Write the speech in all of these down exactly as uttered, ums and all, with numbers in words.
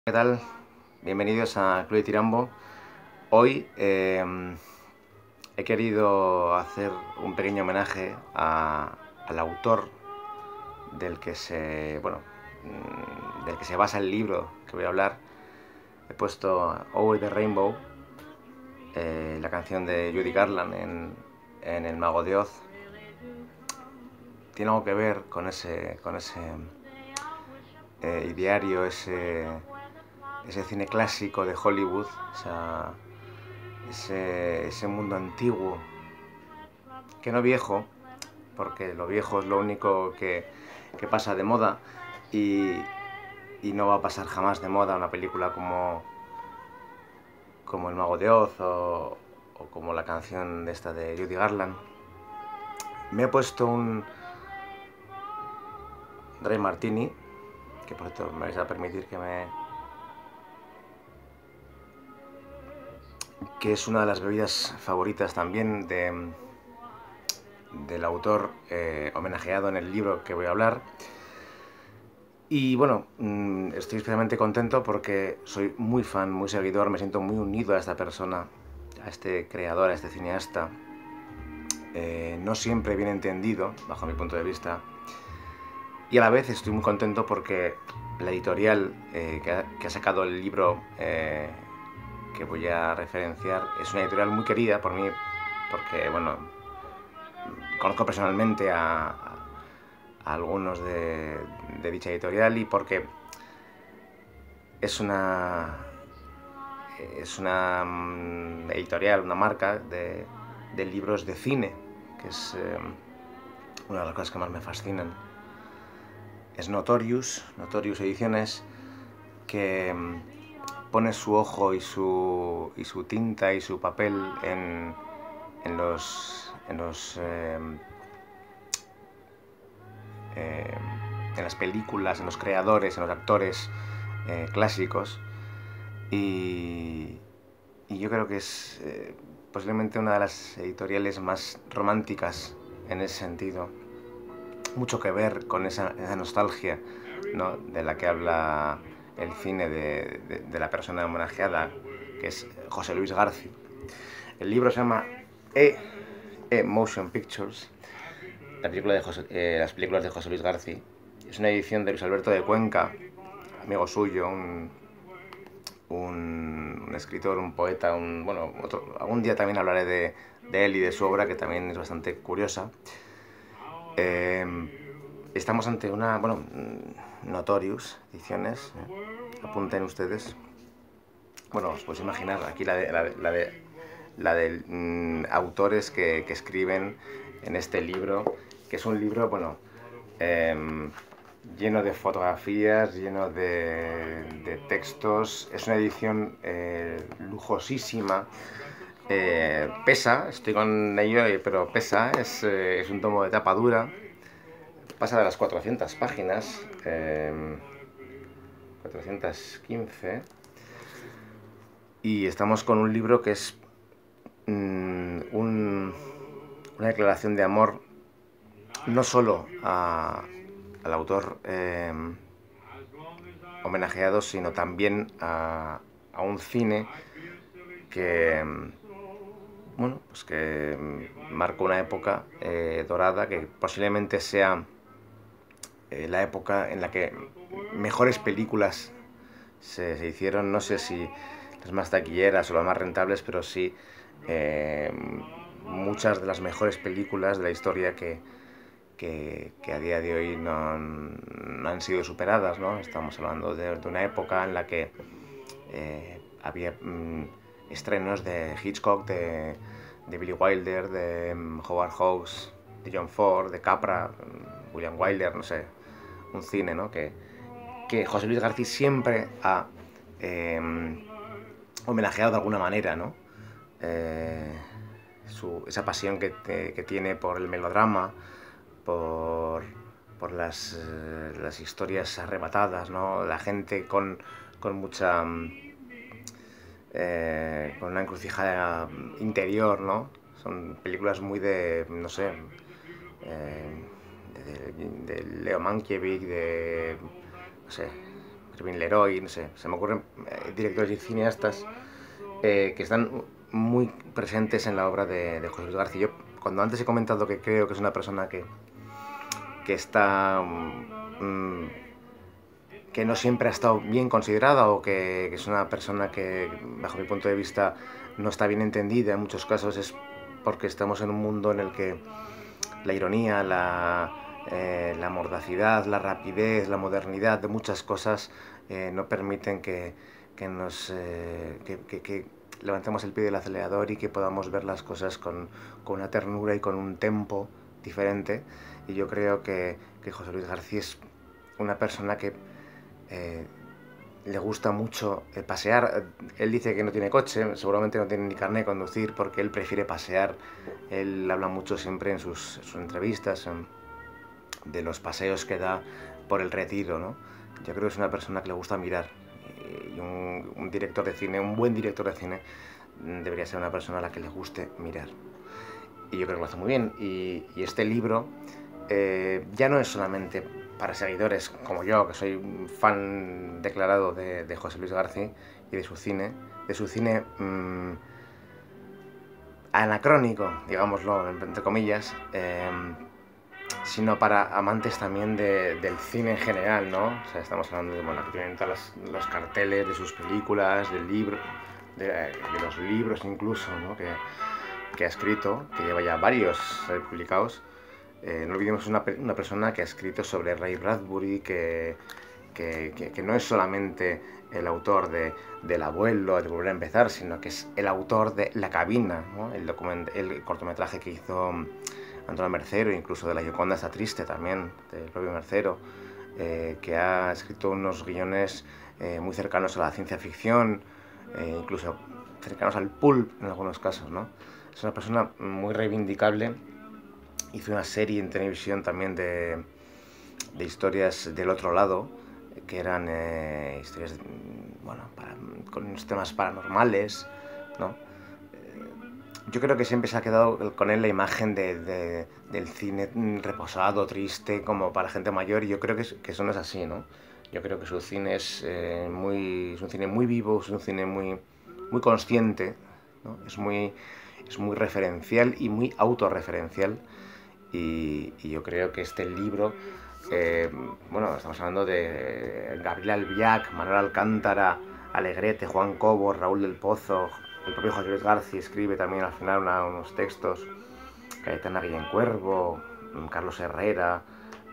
¿Qué tal? Bienvenidos a Club de Tirambo. Hoy eh, he querido hacer un pequeño homenaje a- al autor del que se, bueno, mm, del que se basa el libro que voy a hablar. He puesto Over the Rainbow, eh, la canción de Judy Garland en, en El Mago de Oz. Tiene algo que ver con ese, con ese eh, ideario, ese, ese cine clásico de Hollywood, esa, ese, ese mundo antiguo, que no viejo, porque lo viejo es lo único que, que pasa de moda y, y no va a pasar jamás de moda una película como, como El Mago de Oz o, o como la canción de esta de Judy Garland. Me he puesto un Dry Martini, que por cierto me vais a permitir que me... que es una de las bebidas favoritas también de, del autor eh, homenajeado en el libro que voy a hablar. Y bueno, estoy especialmente contento porque soy muy fan, muy seguidor, me siento muy unido a esta persona, a este creador, a este cineasta. Eh, no siempre bien entendido, bajo mi punto de vista. Y a la vez estoy muy contento porque la editorial eh, que, ha, que ha sacado el libro eh, que voy a referenciar es una editorial muy querida por mí, porque, bueno, conozco personalmente a, a algunos de, de dicha editorial y porque es una es una um, editorial, una marca de, de libros de cine, que es eh, una de las cosas que más me fascinan. Es Notorious, Notorious Ediciones, que um, pone su ojo y su, y su tinta y su papel en, en los, en, los eh, eh, en las películas, en los creadores, en los actores eh, clásicos. Y, y yo creo que es eh, posiblemente una de las editoriales más románticas en ese sentido. Mucho que ver con esa, esa nostalgia, ¿no?, de la que habla el cine de, de, de la persona homenajeada, que es José Luis García. El libro se llama E, e Motion Pictures, la película de José, eh, las películas de José Luis García. Es una edición de Luis Alberto de Cuenca, amigo suyo, un, un, un escritor, un poeta, un, bueno, otro, algún día también hablaré de, de él y de su obra, que también es bastante curiosa. Eh, estamos ante una, bueno, Notorious Ediciones, eh, apunten ustedes. Bueno, os podéis imaginar, aquí la de, la de, la de, la de mm, autores que, que escriben en este libro, que es un libro, bueno, eh, lleno de fotografías, lleno de, de textos. Es una edición eh, lujosísima. Eh, pesa, estoy con ello, pero pesa, es, eh, es un tomo de tapa dura. Pasa de las cuatrocientas páginas, eh, cuatrocientas quince. Y estamos con un libro que es mmm, un, una declaración de amor no solo a, al autor eh, homenajeado, sino también a, a un cine que, bueno, pues que marcó una época eh, dorada, que posiblemente sea eh, la época en la que mejores películas se, se hicieron. No sé si las más taquilleras o las más rentables, pero sí eh, muchas de las mejores películas de la historia que, que, que a día de hoy no, no han sido superadas, ¿no? Estamos hablando de, de una época en la que eh, había mmm, estrenos de Hitchcock, de, de Billy Wilder, de um, Howard Hawks, de John Ford, de Capra, um, William Wilder, no sé, un cine, ¿no?, que, que José Luis García siempre ha eh, homenajeado de alguna manera, ¿no? Eh, su, esa pasión que, que, que tiene por el melodrama, por, por las, eh, las historias arrebatadas, ¿no? La gente con, con mucha... Eh, con una encrucijada interior, ¿no? Son películas muy de, no sé, eh, de, de, de Leo Mankiewicz, de, no sé, Irving Leroy, no sé, se me ocurren eh, directores y cineastas eh, que están muy presentes en la obra de, de José Luis García. Yo, cuando antes he comentado que creo que es una persona que, que está... Mmm, que no siempre ha estado bien considerada o que, que es una persona que, bajo mi punto de vista, no está bien entendida en muchos casos, es porque estamos en un mundo en el que la ironía, la, eh, la mordacidad, la rapidez, la modernidad de muchas cosas eh, no permiten que, que nos eh, que, que, que levantemos el pie del acelerador y que podamos ver las cosas con, con una ternura y con un tempo diferente. Y yo creo que, que José Luis García es una persona que eh, le gusta mucho eh, pasear. Él dice que no tiene coche, seguramente no tiene ni carnet de conducir porque él prefiere pasear. Él habla mucho siempre en sus, en sus entrevistas en, de los paseos que da por el Retiro, ¿no? Yo creo que es una persona que le gusta mirar y un, un director de cine, un buen director de cine debería ser una persona a la que le guste mirar. Y yo creo que lo hace muy bien. Y, y este libro eh, ya no es solamente para seguidores como yo, que soy un fan declarado de, de José Luis García y de su cine, de su cine mmm, anacrónico, digámoslo, entre comillas, eh, sino para amantes también de, del cine en general, ¿no? O sea, estamos hablando de, bueno, que tienen todos los, los carteles de sus películas, del libro, de, de los libros incluso, ¿no? Que, que ha escrito, que lleva ya varios eh, publicados. Eh, no olvidemos una, una persona que ha escrito sobre Ray Bradbury, que, que, que, que no es solamente el autor de, del abuelo, de Volver a empezar, sino que es el autor de La cabina, ¿no? el, document, el cortometraje que hizo Antonio Mercero, incluso de La Gioconda está triste también, del propio Mercero, eh, que ha escrito unos guiones eh, muy cercanos a la ciencia ficción, eh, incluso cercanos al pulp en algunos casos, ¿no? Es una persona muy reivindicable. Hizo una serie en televisión también de, de historias del otro lado, que eran eh, historias, de, bueno, para, con unos temas paranormales, ¿no? Eh, yo creo que siempre se ha quedado con él la imagen de, de, del cine reposado, triste, como para gente mayor, y yo creo que, es, que eso no es así, ¿no? Yo creo que su cine es, eh, muy, es un cine muy vivo, es un cine muy, muy consciente, ¿no? Es muy, es muy referencial y muy autorreferencial. Y, y yo creo que este libro, eh, bueno, estamos hablando de Gabriel Albiac, Manuel Alcántara, Alegrete, Juan Cobo, Raúl del Pozo, el propio José Luis García escribe también al final una, unos textos, Cayetana Guillén Cuervo, Carlos Herrera,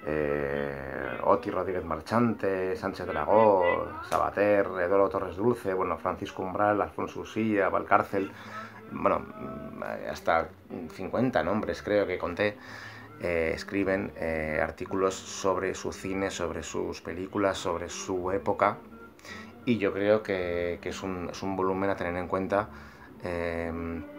eh, Oti Rodríguez Marchante, Sánchez Dragó, Sabater, Eduardo Torres Dulce, bueno, Francisco Umbral, Alfonso Usía, Valcárcel, bueno, hasta cincuenta nombres creo que conté. Eh, escriben eh, artículos sobre su cine, sobre sus películas, sobre su época, y yo creo que, que es, un, es un volumen a tener en cuenta, eh,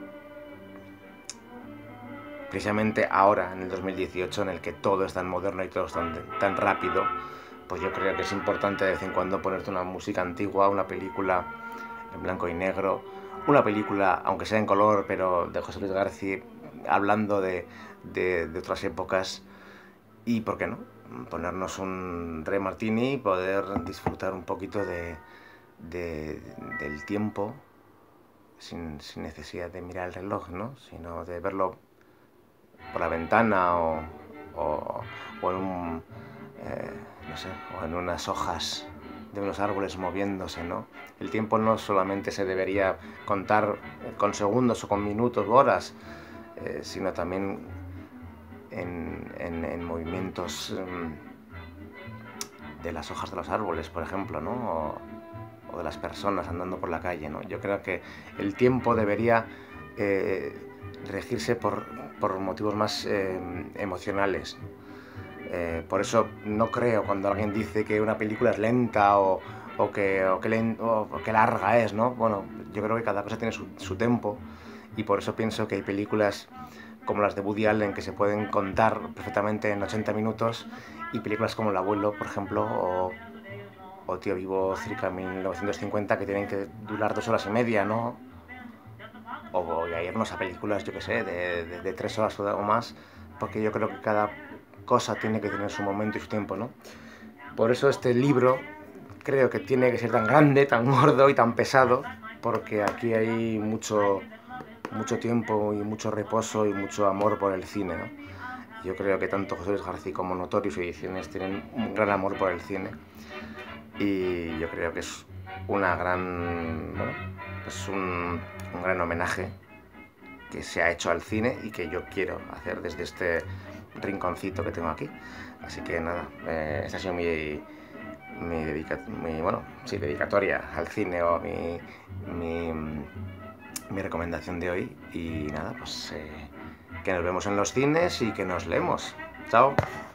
precisamente ahora, en el dos mil dieciocho, en el que todo es tan moderno y todo es tan, tan rápido. Pues yo creo que es importante de vez en cuando ponerte una música antigua, una película en blanco y negro, una película, aunque sea en color, pero de José Luis García, hablando de, de, de otras épocas, y, ¿por qué no?, ponernos un Re Martini y poder disfrutar un poquito de, de, del tiempo sin, sin necesidad de mirar el reloj, ¿no?, sino de verlo por la ventana o, o, o en un, eh, no sé, o en unas hojas de unos árboles moviéndose, ¿no? El tiempo no solamente se debería contar con segundos o con minutos o horas, eh, sino también en, en, en movimientos um, de las hojas de los árboles, por ejemplo, ¿no? O, o de las personas andando por la calle, ¿no? Yo creo que el tiempo debería eh, regirse por, por motivos más eh, emocionales. Eh, por eso no creo cuando alguien dice que una película es lenta o, o, que, o, que, lent, o, o que larga es, ¿no? Bueno, yo creo que cada cosa tiene su, su tempo, y por eso pienso que hay películas como las de Woody Allen que se pueden contar perfectamente en ochenta minutos, y películas como El abuelo, por ejemplo, o, o Tío Vivo circa mil novecientos cincuenta, que tienen que durar dos horas y media, ¿no? O, o irnos a películas, yo que sé, de, de, de tres horas o más, porque yo creo que cada cosa tiene que tener su momento y su tiempo, ¿no? Por eso este libro, creo que tiene que ser tan grande, tan gordo y tan pesado, porque aquí hay mucho, mucho tiempo y mucho reposo y mucho amor por el cine, ¿no? Yo creo que tanto José Luis García como Notorious Ediciones tienen un gran amor por el cine, y yo creo que es una gran, bueno, es un, un gran homenaje que se ha hecho al cine y que yo quiero hacer desde este rinconcito que tengo aquí. Así que nada, eh, esta ha sido mi, mi, dedica, mi, bueno, sí, dedicatoria al cine, o mi, mi, mi recomendación de hoy. Y nada, pues eh, que nos vemos en los cines y que nos leemos. Chao.